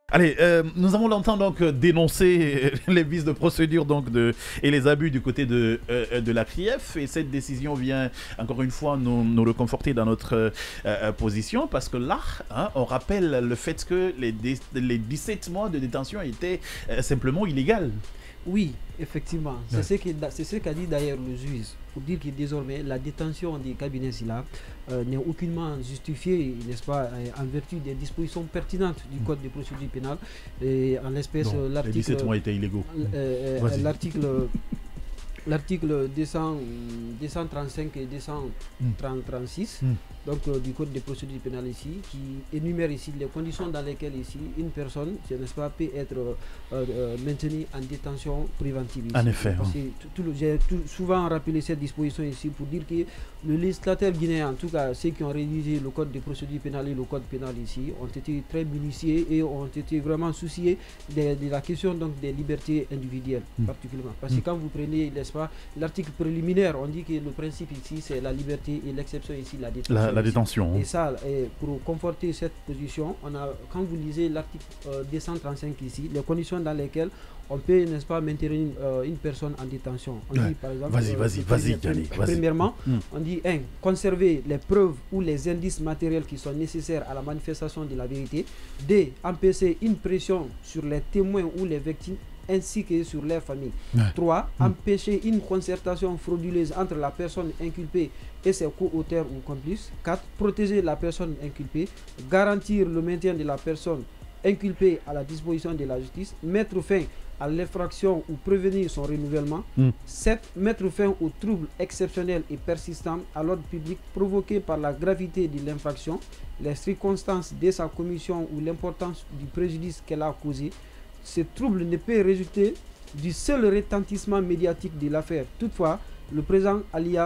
Allez, nous avons longtemps donc dénoncé les vices de procédure donc et les abus du côté de la CRIEF, et cette décision vient encore une fois nous reconforter dans notre position, parce que là, hein, on rappelle le fait que les 17 mois de détention étaient simplement illégaux. Oui, effectivement. C'est ce qu'a dit d'ailleurs le juge, pour dire que désormais la détention des cabinets SILA n'est aucunement justifiée, n'est-ce pas, en vertu des dispositions pertinentes du Code de procédure pénale. Et en l'espèce, l'article. Les 17 mois étaient illégaux. L'article 235 et 236 donc, du Code de procédure pénale ici, qui énumère ici les conditions dans lesquelles ici une personne, n'est-ce pas, peut être maintenue en détention préventive. Ici. En effet. J'ai souvent rappelé cette disposition ici pour dire que le législateur guinéen, en tout cas ceux qui ont rédigé le Code de procédure pénale et le Code pénal ici, ont été très minutieux et ont été vraiment souciés de la question donc, des libertés individuelles particulièrement. Parce que quand vous prenez, n'est-ce pas, l'article préliminaire, on dit que le principe ici c'est la liberté et l'exception ici la détention. La détention. Et ça, pour conforter cette position, quand vous lisez l'article 235 ici, les conditions dans lesquelles on peut, n'est-ce pas, maintenir une personne en détention. On dit par exemple, vas-y. Premièrement, on dit conserver les preuves ou les indices matériels qui sont nécessaires à la manifestation de la vérité. 2. Empêcher une pression sur les témoins ou les victimes ainsi que sur leur famille. 3. Empêcher une concertation frauduleuse entre la personne inculpée et ses co-auteurs ou complices. 4. Protéger la personne inculpée. Garantir le maintien de la personne inculpée à la disposition de la justice. Mettre fin à l'infraction ou prévenir son renouvellement. 7. Mettre fin aux troubles exceptionnels et persistants à l'ordre public provoqués par la gravité de l'infraction, les circonstances de sa commission ou l'importance du préjudice qu'elle a causé. Ce trouble ne peut résulter du seul retentissement médiatique de l'affaire. Toutefois, le présent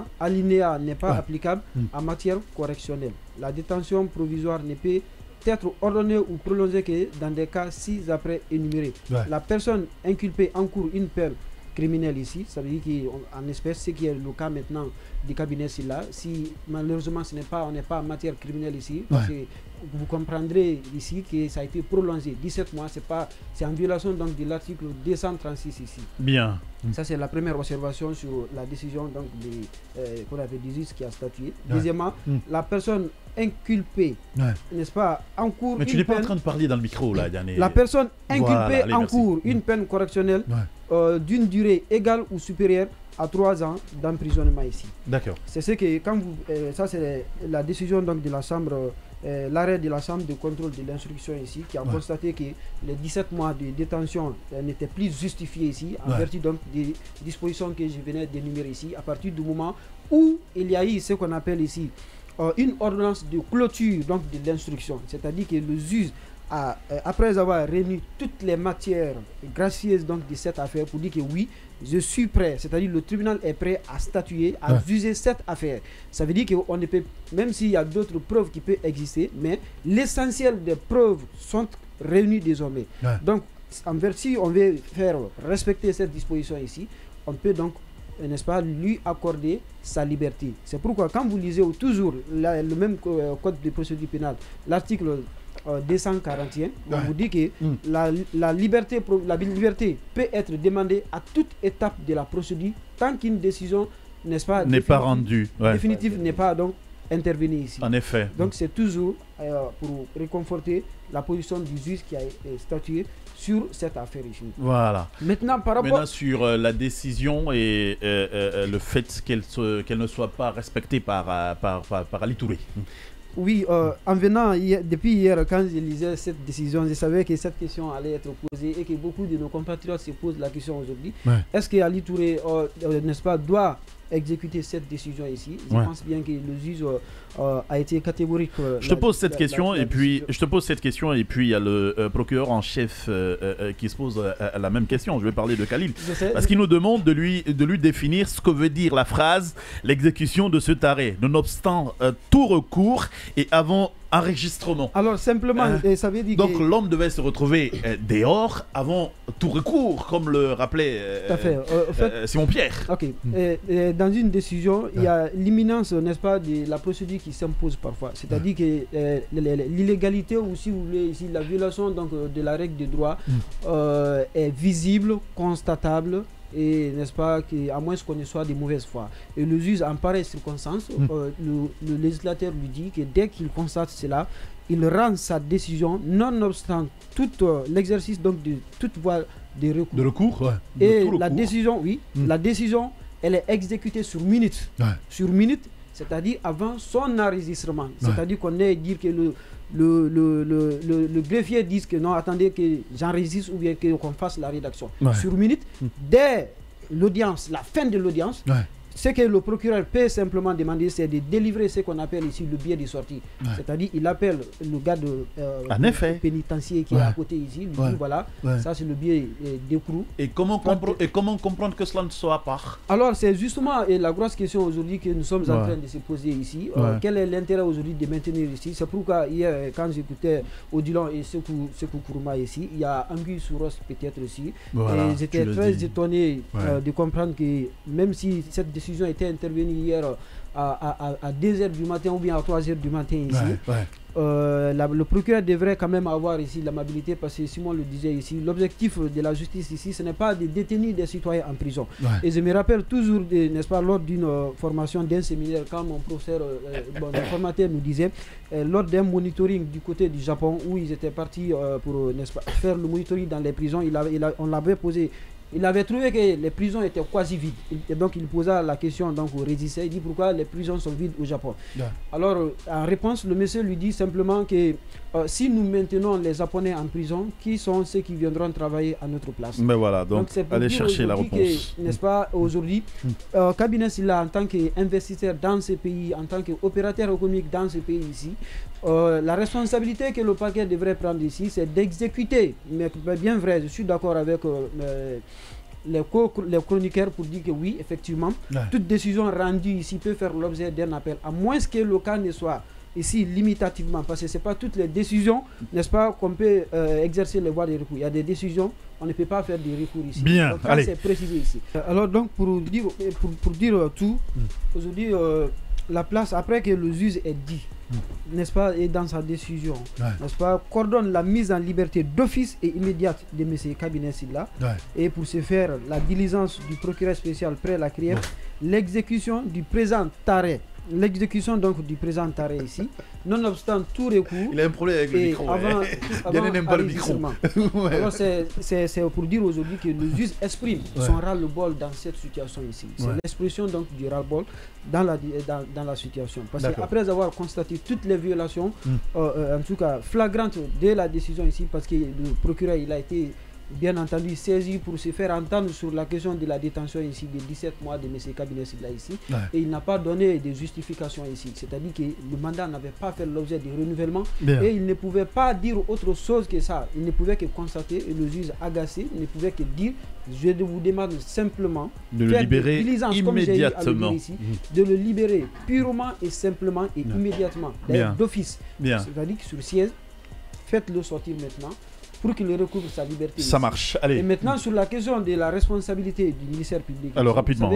alinéa n'est pas applicable en matière correctionnelle. La détention provisoire ne peut être ordonnée ou prolongée que dans des cas ci-après énumérés. La personne inculpée encourt une peine criminelle ici, ça veut dire qu'en espèce, ce qui est le cas maintenant du cabinet SILA, si malheureusement on n'est pas en matière criminelle ici, parce que vous comprendrez ici que ça a été prolongé 17 mois, c'est en violation donc de l'article 236 ici. Bien. Ça c'est la première observation sur la décision donc qu'on avait dit qui a statué. Deuxièmement, la personne inculpée, n'est-ce pas, encourt. Mais tu n'es pas en train de parler dans le micro là, Yanné. La personne inculpée encourt une peine correctionnelle d'une durée égale ou supérieure à 3 ans d'emprisonnement ici. D'accord. C'est ce que quand vous, ça c'est la décision donc de la chambre. L'arrêt de la chambre de contrôle de l'instruction ici qui a constaté que les 17 mois de détention n'étaient plus justifiés ici en vertu donc des dispositions que je venais d'énumérer ici, à partir du moment où il y a eu ce qu'on appelle ici une ordonnance de clôture donc de l'instruction, c'est-à-dire que le juge après avoir réuni toutes les matières gracieuses donc de cette affaire pour dire que oui, je suis prêt, c'est-à-dire le tribunal est prêt à statuer, à juger cette affaire. Ça veut dire qu'on ne peut, même s'il y a d'autres preuves qui peuvent exister, mais l'essentiel des preuves sont réunies désormais. Donc, en vertu, on veut faire respecter cette disposition ici, on peut donc, n'est-ce pas, lui accorder sa liberté. C'est pourquoi quand vous lisez toujours le même code de procédure pénale, l'article 241, on vous dit que la liberté peut être demandée à toute étape de la procédure tant qu'une décision, n'est-ce pas, n'est pas rendue. Définitive n'est pas donc intervenue ici. En effet. Donc c'est toujours pour réconforter la position du juge qui a statué sur cette affaire ici. Voilà. Maintenant, par rapport sur la décision et le fait qu'elle ne soit pas respectée par Ali Touré. Oui, en venant depuis hier, quand je lisais cette décision, je savais que cette question allait être posée et que beaucoup de nos compatriotes se posent la question aujourd'hui. Est-ce que Ali Touré, n'est-ce pas, doit exécuter cette décision ici? Je pense bien que le juge a été catégorique. Je te pose cette question et puis il y a le procureur en chef qui se pose la même question. Je vais parler de Khalil parce qu'il nous demande de lui définir ce que veut dire la phrase l'exécution de cet arrêt, nonobstant tout recours et avant enregistrement. Alors simplement, ça veut dire donc que... l'homme devait se retrouver dehors avant tout recours, comme le rappelait Simon Pierre. Ok. Dans une décision, il y a l'imminence, n'est-ce pas, de la procédure qui s'impose parfois. C'est-à-dire que l'illégalité ou si vous voulez ici la violation donc de la règle de droit est visible, constatable. Et n'est-ce pas, à moins qu'on ne soit de mauvaise foi. Et le juge, en pareille circonstance, le législateur lui dit que dès qu'il constate cela, il rend sa décision, nonobstant tout l'exercice donc de toute voie de recours. De recours, ouais. Et la décision, la décision, elle est exécutée sur minute. Ouais. Sur minute, c'est-à-dire avant son enregistrement. C'est-à-dire qu'on est dire que le greffier dit que non, attendez que j'enregistre ou bien qu'on fasse la rédaction. Ouais. Sur minute, dès l'audience, la fin de l'audience, ce que le procureur peut simplement demander, c'est de délivrer ce qu'on appelle ici le billet de sortie. Ouais. C'est-à-dire, il appelle le gars de pénitentiaire qui est à côté ici, lui dit voilà, ça c'est le billet d'écrou. Et comment comprendre que cela ne soit pas? Alors, c'est justement la grosse question aujourd'hui que nous sommes en train de se poser ici. Quel est l'intérêt aujourd'hui de maintenir ici? C'est pourquoi hier, quand j'écoutais Odilon et Sekou Kourouma ici, il y a Anguille Souros peut-être aussi. Voilà, et j'étais très étonné de comprendre que même si cette décision était intervenue hier à 2h du matin ou bien à 3h du matin ici. Le procureur devrait quand même avoir ici l'amabilité, parce que Simon le disait ici, l'objectif de la justice ici, ce n'est pas de détenir des citoyens en prison. Et je me rappelle toujours, n'est-ce pas, lors d'une formation d'un séminaire, quand mon professeur, le formateur nous disait, lors d'un monitoring du côté du Japon, où ils étaient partis pour, n'est-ce pas, faire le monitoring dans les prisons, on l'avait posé. Il avait trouvé que les prisons étaient quasi vides. Et donc il posa la question donc, au régisseur. Il dit pourquoi les prisons sont vides au Japon. Alors en réponse, le monsieur lui dit simplement que si nous maintenons les Japonais en prison, qui sont ceux qui viendront travailler à notre place? Mais voilà, donc allez chercher la réponse. N'est-ce pas, aujourd'hui, Cabinet Silla, en tant qu'investisseur dans ce pays, en tant qu'opérateur économique dans ce pays ici, la responsabilité que le parquet devrait prendre ici, c'est d'exécuter. Mais bien vrai, je suis d'accord avec les chroniqueurs pour dire que oui, effectivement, toute décision rendue ici peut faire l'objet d'un appel, à moins que le cas ne soit ici limitativement, parce que ce n'est pas toutes les décisions, n'est-ce pas, qu'on peut exercer les voies de recours. Il y a des décisions, on ne peut pas faire des recours ici. Bien, donc, allez. C'est précisé ici. Alors donc, pour dire tout, aujourd'hui, la place, après que le juge ait dit, n'est-ce pas, et dans sa décision, n'est-ce pas, coordonne la mise en liberté d'office et immédiate de M. Cabinet Silla, et pour ce faire, la diligence du procureur spécial près la CRIEF, l'exécution du présent arrêt. L'exécution donc du présent arrêt ici, nonobstant tout recours. Il a un problème avec le micro. Il n'aime pas le micro. Alors c'est pour dire aujourd'hui que le juge exprime son ras-le-bol dans cette situation ici. C'est l'expression donc du ras-le-bol dans la situation. Parce qu'après avoir constaté toutes les violations, en tout cas flagrantes de la décision ici, parce que le procureur il a été bien entendu saisi pour se faire entendre sur la question de la détention ici de 17 mois de M. Cabinet Silla ici, et il n'a pas donné de justification ici, c'est-à-dire que le mandat n'avait pas fait l'objet de renouvellement et il ne pouvait pas dire autre chose que ça, il ne pouvait que constater, et le juge agacé ne pouvait que dire je vous demande simplement de le libérer immédiatement, ici, de le libérer purement et simplement et immédiatement, d'office, c'est-à-dire que sur siège, faites-le sortir maintenant pour qu'il recouvre sa liberté. Ça marche. Allez. Et maintenant, sur la question de la responsabilité du ministère public. Alors, rapidement.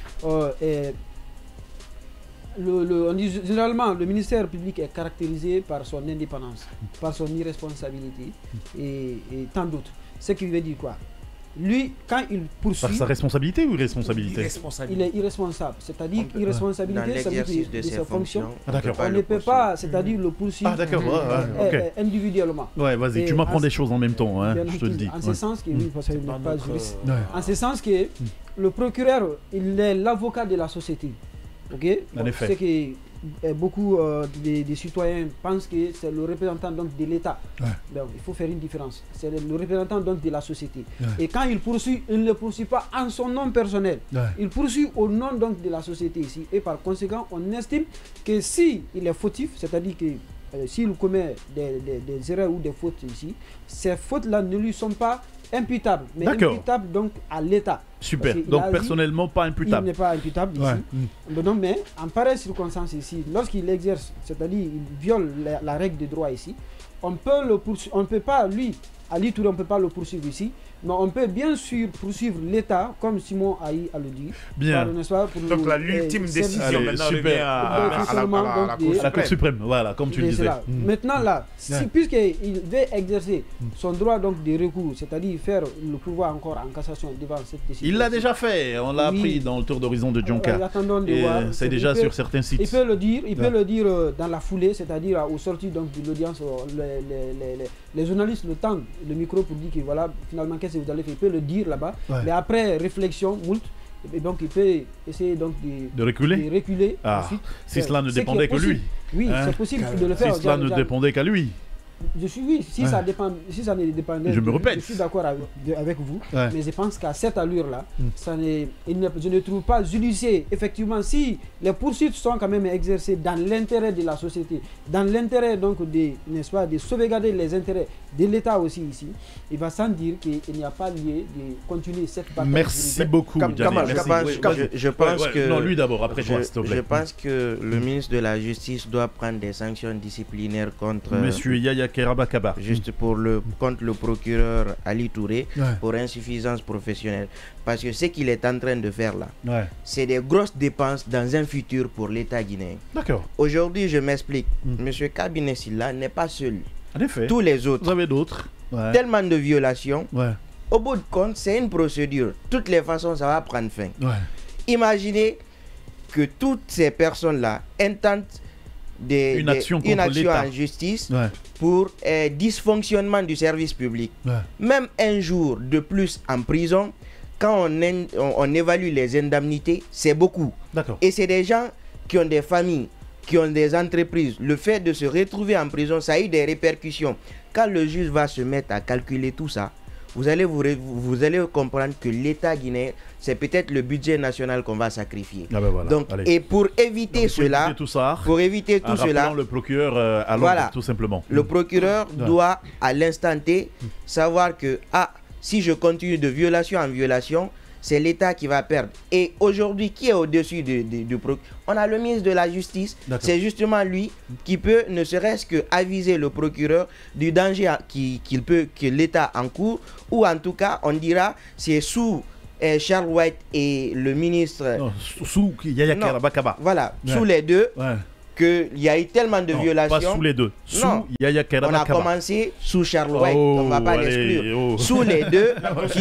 On dit généralement, le ministère public est caractérisé par son indépendance, par son irresponsabilité et tant d'autres. Ce qui veut dire quoi? Lui, quand il poursuit... Par sa responsabilité ou irresponsabilité? Il est irresponsable. C'est-à-dire irresponsabilité, ça veut dire de ses fonctions. On ne peut pas, c'est-à-dire le poursuivre individuellement. Ouais, vas-y, tu m'apprends des choses en même temps, hein, je te le dis. En ce sens que, oui, parce qu'il n'est pas juriste. En ce sens que le procureur, il est l'avocat de la société. Ok? En effet. C'est que beaucoup des citoyens pensent que c'est le représentant donc, de l'État. Donc, il faut faire une différence. C'est le représentant donc, de la société. Et quand il poursuit, il ne le poursuit pas en son nom personnel. Il poursuit au nom donc, de la société ici. Et par conséquent, on estime que s'il est fautif, c'est-à-dire que s'il commet des erreurs ou des fautes ici, ces fautes-là ne lui sont pas imputables, mais imputables donc à l'État. Super. Donc personnellement, pas imputable. Il n'est pas imputable ici. Non, mais en pareille circonstance ici, lorsqu'il exerce, c'est-à-dire il viole la règle de droit ici, on ne peut pas, lui, Ali Touré, on ne peut pas le poursuivre ici, mais on peut bien sûr poursuivre l'État, comme Simon Aïe a le dit. Bien. Donc l'ultime décision maintenant revient à la Cour suprême, voilà, comme tu le disais. Maintenant là, puisqu'il veut exercer son droit donc de recours, c'est-à-dire faire le pouvoir encore en cassation devant cette décision. Il l'a déjà fait, on l'a appris dans le tour d'horizon de Djonka. C'est déjà sur certains sites. Il peut le dire, dans la foulée, c'est-à-dire au sorti donc de l'audience, les journalistes le tendent le micro pour dire que voilà, finalement, qu'est-ce que vous allez faire. Il peut le dire là-bas, mais après réflexion, moult, et donc il peut essayer donc de reculer. Ensuite, si cela ne dépendait que lui. Oui, c'est possible de le faire. Si cela ne dépendait qu'à lui. Si ça ne dépendait, je me répète. Je suis d'accord avec vous, mais je pense qu'à cette allure-là, je ne trouve pas judicieux. Effectivement, si les poursuites sont quand même exercées dans l'intérêt de la société, dans l'intérêt donc de sauvegarder les intérêts de l'État aussi ici, il va sans dire qu'il n'y a pas lieu de continuer cette bataille. Merci beaucoup. Je pense que non, lui d'abord, après toi, s'il te plaît. Je pense que le ministre de la Justice doit prendre des sanctions disciplinaires contre Monsieur Yaya Kerabakaba. Juste contre le procureur Ali Touré pour insuffisance professionnelle. Parce que ce qu'il est en train de faire là, c'est des grosses dépenses dans un futur pour l'État guinéen. D'accord. Aujourd'hui, je m'explique. Monsieur Kabinet Silla n'est pas seul. En effet. Tous les autres. Vous avez d'autres. Tellement de violations. Au bout de compte, c'est une procédure. Toutes les façons, ça va prendre fin. Imaginez que toutes ces personnes-là intentent une action en justice pour dysfonctionnement du service public. Même un jour de plus en prison, quand on évalue les indemnités, c'est beaucoup. Et c'est des gens qui ont des familles, qui ont des entreprises. Le fait de se retrouver en prison, ça a eu des répercussions. Quand le juge va se mettre à calculer tout ça, vous allez comprendre que l'État guinéen, c'est peut-être le budget national qu'on va sacrifier. Donc, et pour éviter cela, le procureur à Londres, tout simplement. Le procureur doit, à l'instant T, savoir que si je continue de violation en violation, c'est l'État qui va perdre. Et aujourd'hui, qui est au-dessus du procureur? On a le ministre de la Justice. C'est justement lui qui peut, ne serait-ce que aviser le procureur du danger que l'État encourt, ou en tout cas, on dira, c'est sous Charles White et le ministre... Non, sous Yaya Kerabakaba. Voilà, sous les deux. Qu'il y a eu tellement de violations. Pas sous les deux. Sous Yaya Kerabakaba. On a commencé sous Charles White. On ne va pas l'exclure. Sous les deux,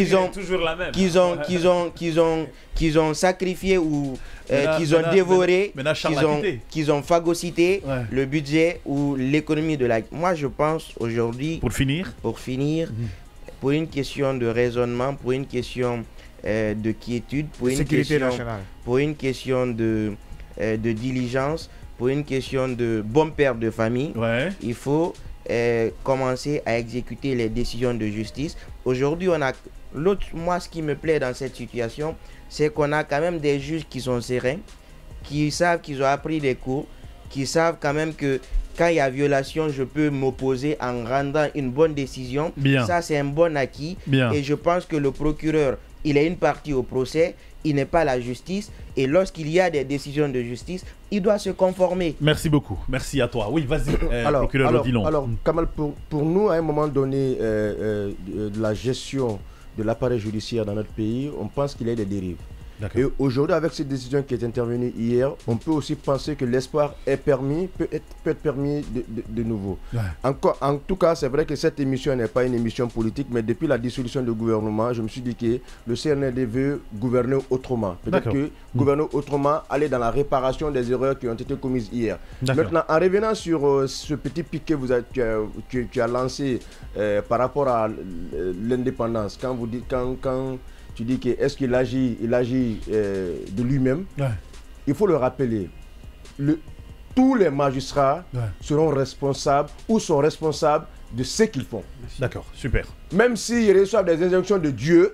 qu'ils ont sacrifié ou qu'ils ont dévoré, qu'ils ont phagocyté le budget ou l'économie de la... Moi, je pense aujourd'hui... Pour finir, pour une question de raisonnement, pour une question de quiétude, pour une question de diligence, pour une question de bon père de famille, il faut commencer à exécuter les décisions de justice. Aujourd'hui, moi, ce qui me plaît dans cette situation, c'est qu'on a quand même des juges qui sont sereins, qui savent qu'ils ont appris des cours, qui savent quand même que quand il y a violation, je peux m'opposer en rendant une bonne décision. Ça, c'est un bon acquis. Et je pense que le procureur, il est une partie au procès, il n'est pas la justice. Et lorsqu'il y a des décisions de justice, il doit se conformer. Merci beaucoup. Merci à toi. Oui, vas-y, procureur Odilon. Alors, Kamal, pour nous, à un moment donné, de la gestion de l'appareil judiciaire dans notre pays, on pense qu'il y a des dérives. Et aujourd'hui, avec cette décision qui est intervenue hier, on peut aussi penser que l'espoir peut être permis de nouveau. En tout cas, c'est vrai que cette émission n'est pas une émission politique, mais depuis la dissolution du gouvernement, je me suis dit que le CNRD veut gouverner autrement. Peut-être que gouverner autrement, aller dans la réparation des erreurs qui ont été commises hier. Maintenant, en revenant sur ce petit pic que tu as lancé par rapport à l'indépendance, quand tu dis que est-ce qu'il agit de lui-même, il faut le rappeler. Tous les magistrats seront responsables ou sont responsables de ce qu'ils font. D'accord, super. Même s'ils reçoivent des injonctions de Dieu,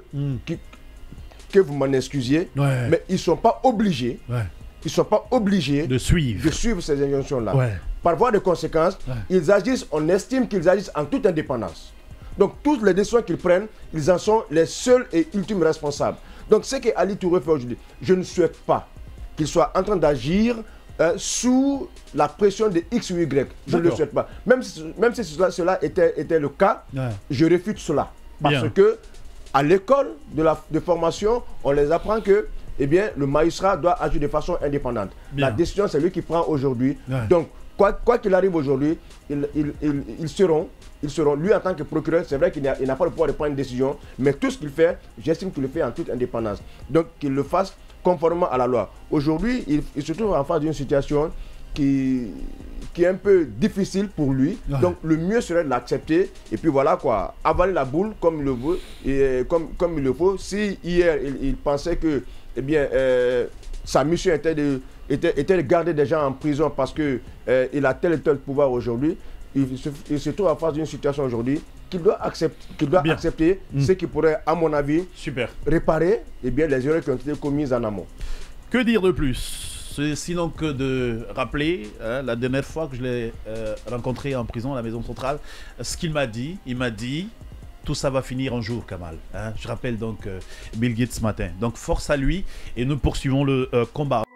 que vous m'en excusiez, mais ils ne sont pas obligés. Ils sont pas obligés de suivre ces injonctions-là. Par voie de conséquence, ils agissent, on estime qu'ils agissent en toute indépendance. Donc toutes les décisions qu'ils prennent, ils en sont les seuls et ultimes responsables. Donc ce que Ali Touré fait aujourd'hui, je ne souhaite pas qu'il soit en train d'agir sous la pression de X ou Y. Je ne le souhaite pas. Même si cela était le cas, je réfute cela. Parce que à l'école de formation, on les apprend que le magistrat doit agir de façon indépendante. La décision, c'est lui qui prend aujourd'hui. Donc, quoi qu'il arrive aujourd'hui, ils seront, lui en tant que procureur, c'est vrai qu'il n'a pas le pouvoir de prendre une décision, mais tout ce qu'il fait, j'estime qu'il le fait en toute indépendance. Donc, qu'il le fasse conformément à la loi. Aujourd'hui, il se trouve en face d'une situation qui est un peu difficile pour lui. Donc le mieux serait de l'accepter et puis voilà quoi, avaler la boule comme il le veut et comme il le faut. Si hier il pensait que sa mission était de garder des gens en prison parce que il a tel et tel pouvoir aujourd'hui, il se trouve en face d'une situation aujourd'hui qu'il doit accepter ce qui pourrait, à mon avis, réparer les erreurs qui ont été commises en amont. Que dire de plus? Sinon que de rappeler, la dernière fois que je l'ai rencontré en prison à la maison centrale, ce qu'il m'a dit, il m'a dit tout ça va finir un jour, Kamal. Je rappelle donc Bill Gates ce matin. Donc force à lui et nous poursuivons le combat.